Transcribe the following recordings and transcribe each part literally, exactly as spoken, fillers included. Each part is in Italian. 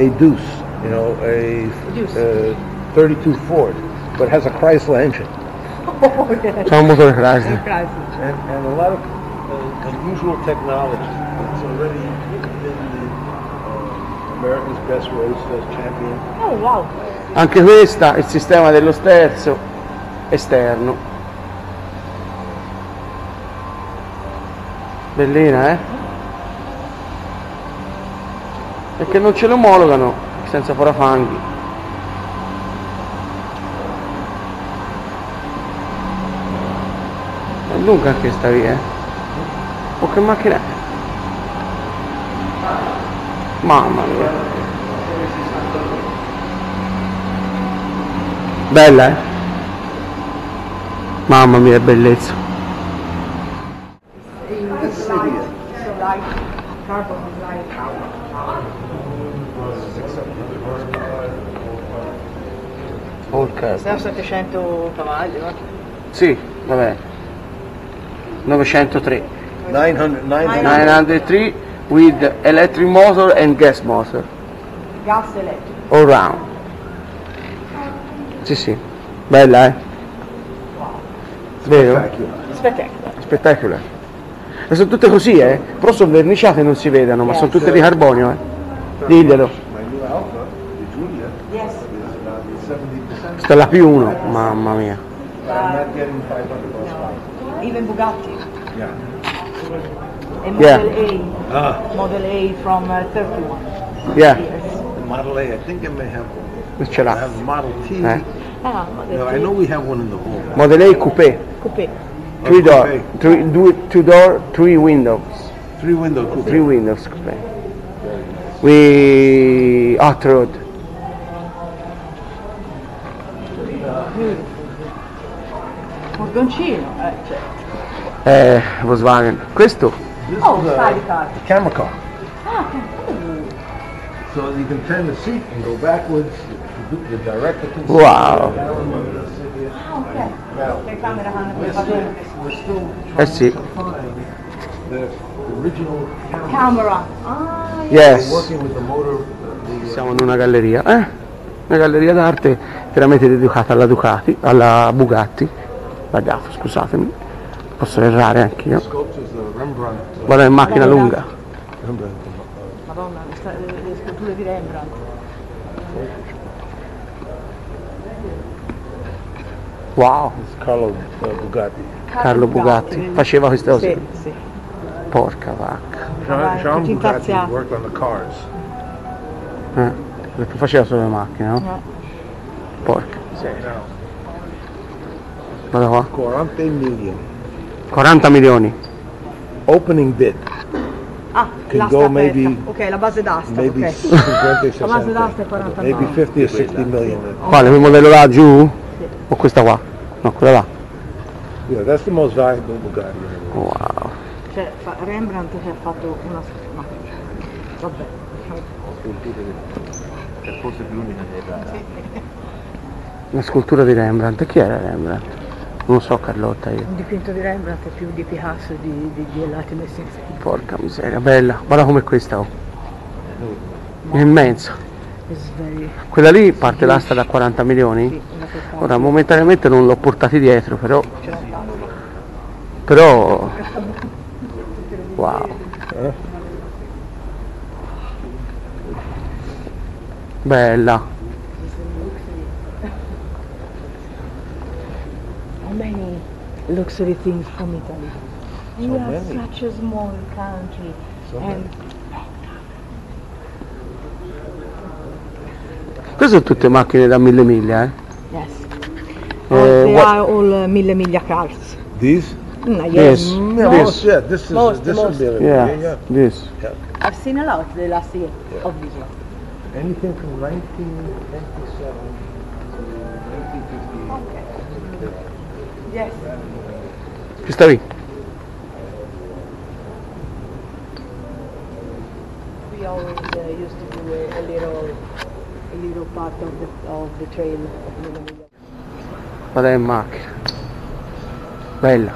a Deuce, you know, a uh, thirty-two Ford, but has a Chrysler engine. Oh, yes. C'è un motore Chrysler. And, and a lot of uh, unusual technology. It's already been the uh, America's Best Roadsters Champion. Oh wow. Anche questa, il sistema dello sterzo esterno. Bellina, eh? Perché non ce lo omologano senza parafanghi. È lunga anche questa via, eh? Oh, che macchina è? Mamma mia. Bella, eh? Mamma mia, bellezza. Sono settecento cavalli, no? Sì, vabbè. novecentotre. nine hundred, nine hundred. novecentotre with electric motor and gas motor. Gas elettrico. All round. Sì, sì. Bella, eh? Vero? Spettacolare. Spettacolare. E sono tutte così, eh? Però sono verniciate e non si vedono, ma sono tutte di carbonio, eh? Diglielo. My new Alfa, the Giulia, Yes. is about seventy percent. Questa è la più uno, mamma mia. I'm not getting five hundred horsepower. Even Bugatti. Yeah. A Model Yeah. A. Ah, Model A from uh, thirty-one. Yeah, the Model A, I think I may have one. ce I l'ha. have the Model T. Eh? Ah, No, Model I know A. we have one in the home. Model A Coupé. Coupé. Three door. Coupé. Three, two, two door, three windows. Three window coupe. Three windows Coupé. We hot rod. Furgoncino. Eh, cioè. Eh, Volkswagen. Questo? This Oh, is a sidecar. camera car. Ah, che bello. So you can turn the seat and go backwards, the, the director can see. Wow. Ah, ok. Now, Che camera hanno we're fatto? still, we're still Eh sì. trying to find the original camera. Camera. Ah, We're Yes. working with the motor, uh, the, Siamo in una galleria, eh? Una galleria d'arte veramente dedicata alla Ducati, alla Bugatti. Sbagliato, scusatemi. Posso errare anch'io. sculptures, the Rembrandt. uh, Guarda, è macchina Madonna. lunga. Rembrandt, uh, Madonna, le, sta- le- le sculture di Rembrandt. Wow, it's Carlo uh, Bugatti. Carlo Bugatti faceva queste cose. Sì, sì. Porca vacca. Jean, Vai, Jean tutti Bugatti intarsiati. worked on the cars. Eh, perché faceva solo le macchine, no? No. Porca. Now, Guarda qua. quaranta million. quaranta milioni. Opening bid. Ah, Can l'asta go aperta. maybe- Ok, la base d'asta. Maybe ok. cinquanta, La base d'asta è sessanta. quaranta Maybe fifty or sixty million. Quale? Quel modello là giù? O questa qua? No, quella là. Yeah, that's the most valuable Bugatti. in the world. Wow. Cioè, fa- Rembrandt che ha fatto una... Ma, vabbè. È forse più l'unica che era. Una scultura di Rembrandt. Chi era Rembrandt? Non lo so, Carlotta, io. Un dipinto di Rembrandt è più di Picasso di, di, di Elati messi insieme. Porca miseria, bella. Guarda come questa, oh. È immensa. It's very... Quella lì parte l'asta da quaranta milioni? Sì, una cosa- Ora, momentaneamente non l'ho portati dietro, però... ce l'ho fatta. Però... Wow. Bella. How many luxury things from Italy? We are many. such a small country. So and Queste sono tutte macchine da mille miglia, eh? yes. Eh, All, they what- are all uh, mille miglia cars. These? Mm, Yes. yes. Yeah, This. most, yeah, this is Most, this most. will be Yeah, yeah. this. I've seen a lot the last year of this one. Anything from nineteen twenty-seven to nineteen fifty-eight. Yes. Ci stavi? We always uh, used to do a, a little a little part of the of the trail of Mille Miglia. Vado in macchina. Bella.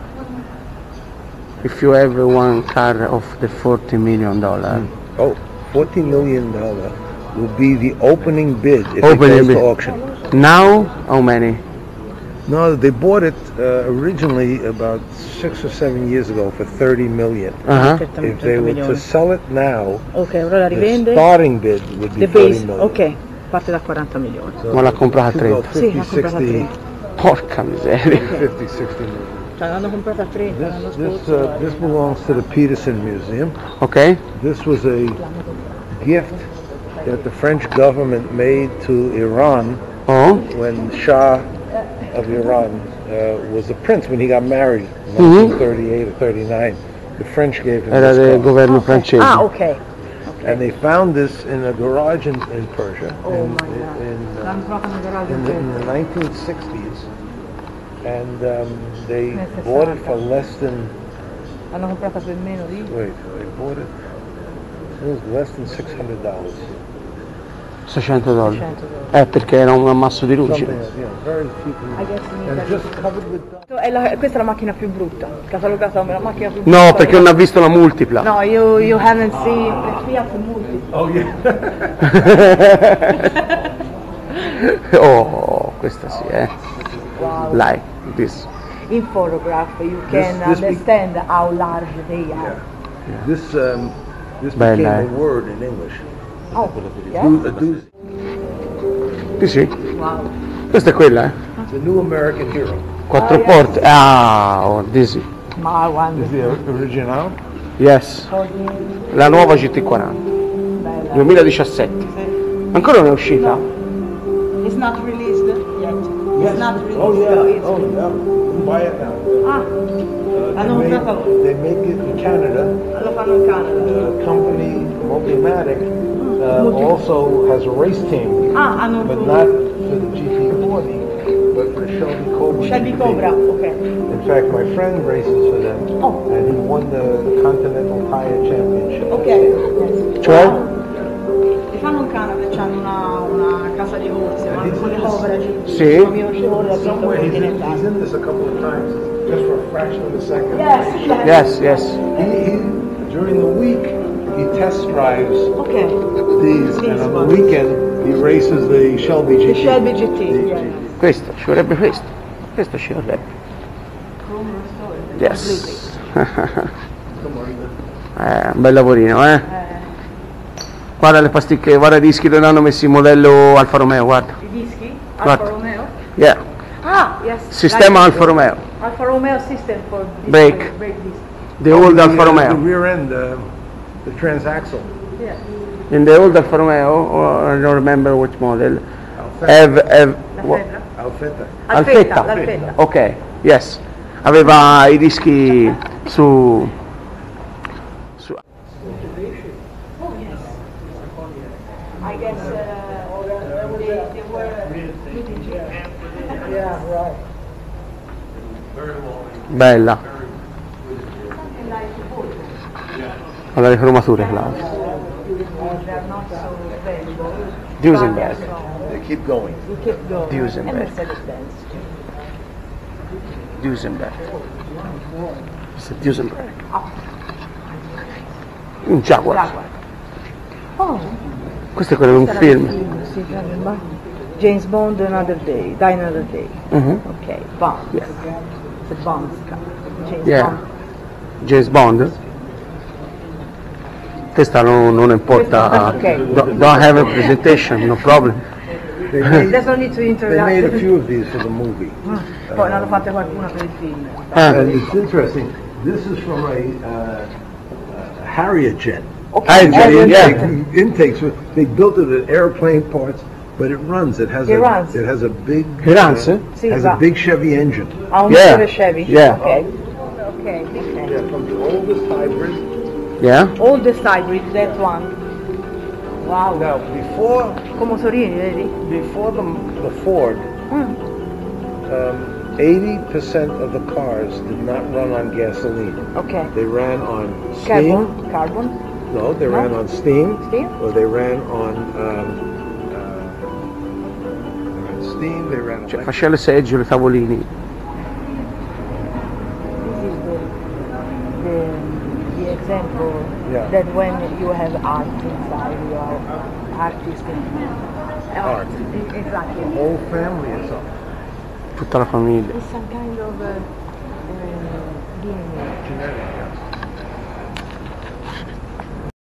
If you have one car of the forty million dollar, Oh, forty million dollars will be the opening bid if Opening it goes bid. to auction. Now, how many? No, they bought it uh, originally about six or seven years ago for thirty million. Uh-huh. If they were to sell it now, Ok, ora la the rivende. starting bid would be The forty base, million. ok, parte da quaranta milioni. So Ma l'ha comprata a it could go trenta. Sì, fifty, l'ha comprata a sixty, trenta. Porca miseria. fifty, sixty million. Cioè l'hanno comprata a trenta l'anno This, this, scorso. uh, this belongs to the Peterson Museum. Ok? This was a gift that the French government made to Iran Oh. when Shah of Iran uh, was a prince, when he got married in Mhm. nineteen thirty-eight or thirty-nine. The French gave him Era this del car. governo francese. Ah, ok. And they found this in a garage in, in Persia Oh in, my God. in, uh, L'hanno trovata nel garage in, the, in the nineteen sixties. And um, they bought it for less than, L'hanno comprata per meno di... wait, they bought it, it was less than six hundred dollars. seicento dollari. cento dollari. Eh, perché era un ammasso di Something, luci. you know, very cheap. I guess in And Italy. just covered with dust. È la- questa è la macchina più brutta, catalogata come la macchina più brutta. No, perché non ha visto la multipla. No, you, you haven't seen the Fiat Multipla. Oh yeah. Oh, questa sì, eh. Wow. Like this. In photograph you can This- this be- understand how large they are. This um, this Bella, became eh. a word in English. Oh, yeah? Do- a doozy. Sì, sì. Wow. Questa è quella, eh. The new American hero. Quattro Ah, yes. porte. Ah, oh, this is. Ma guarda, Is the original? Yes. La nuova G T quaranta. bella. duemiladiciassette. Ancora non è uscita? It's not released yet. It's not released. Oh yeah. It's- Oh yeah. You can buy it now. Ah, Uh, they, Hanno made, comprato loro. they make it in Canada. lo fanno in Canada. The company Multimatic uh, also has a race team, Ah, hanno but not for the G T forty, but for the Shelby Cobra. Shelby G T. Cobra, ok. In fact, my friend races for them, Oh. and he won the Continental Tire Championship. Ok. Cioè? Li fanno in Canada, c'hanno una, una casa di corse, ma con le Cobra. Sì. Il mio corre ha vinto Somewhere he's in, he's continentale. in this a couple of times, just for a fraction of a second. Yes, Yes, yes. yes. He, he during the week he test drives Ok. these, and on the weekend he races the Shelby G T. The Shelby G T. Yeah. Questo, ci vorrebbe questo. Questo ci vorrebbe. Yes. Eh, un bel lavorino, eh. Guarda le pasticche, guarda i dischi dove hanno messo il modello Alfa Romeo, guarda. I dischi? Guarda. Alfa Romeo? Yeah. Ah, yes. Sistema Like- Alfa Romeo. Alfa Romeo system for disc Brake. brake disc. The old The, Alfa uh, Romeo. The rear end, uh, the transaxle. Yeah. In the old Alfa Romeo, or I don't remember which model, have, have La what- febbre? Alfetta. Alfetta, l'Alfetta. Ok, yes. Aveva i dischi su... su Oh, yes. I guess uh, they, they were meeting together. Yeah, right. bella. Allora le cromature, Claudio. They're not so valuable. Duesenberg. They keep going. You keep going. Duesenberg. And Mercedes-Benz. Duesenberg. Questo è Duesenberg. Un Jaguar. Jaguar. Oh, Questo è quello di un era film. film, sì, ma- James Bond Another Day, Die Another Day. Mhm. Ok, Bond. Yeah. It's a Bond car. James Yeah. Bond. James Bond. Questa non, non importa. Ok. Do- don't have a presentation, no problem. They made, There's no need to they interact. made a few of these for the movie. Poi ne hanno fatte qualcuna per il film. Ah, And it's interesting. This is from a, uh, a Harrier jet. Ah, The Harrier intake, jet. intakes. They built it at airplane parts, but it runs. It has It a runs. it has a big It runs, uh, eh? Sì, has va. a big Chevy engine. Ha un Yeah. motore Chevy? Yeah. Ok. Ok, ok. Yeah, from the oldest hybrid. yeah? Oldest hybrid, that one. Wow. Now before Con motorini, vedi? before the the Ford, Mm. um, eighty percent of the cars did not run on gasoline. Ok. They ran on steam. Carbon? Carbon? No, they No? ran on steam. Steam? Or they ran on um, uh, they ran steam. They ran. Cioè, electric. faceva le seggiole, i tavolini. This is the, the, the example Yeah. that when you have art inside, you are artist. Uh, Art. Exactly. The whole family is up. Tutta la famiglia. It's some kind of uh, uh, D N A. Genetic, yes.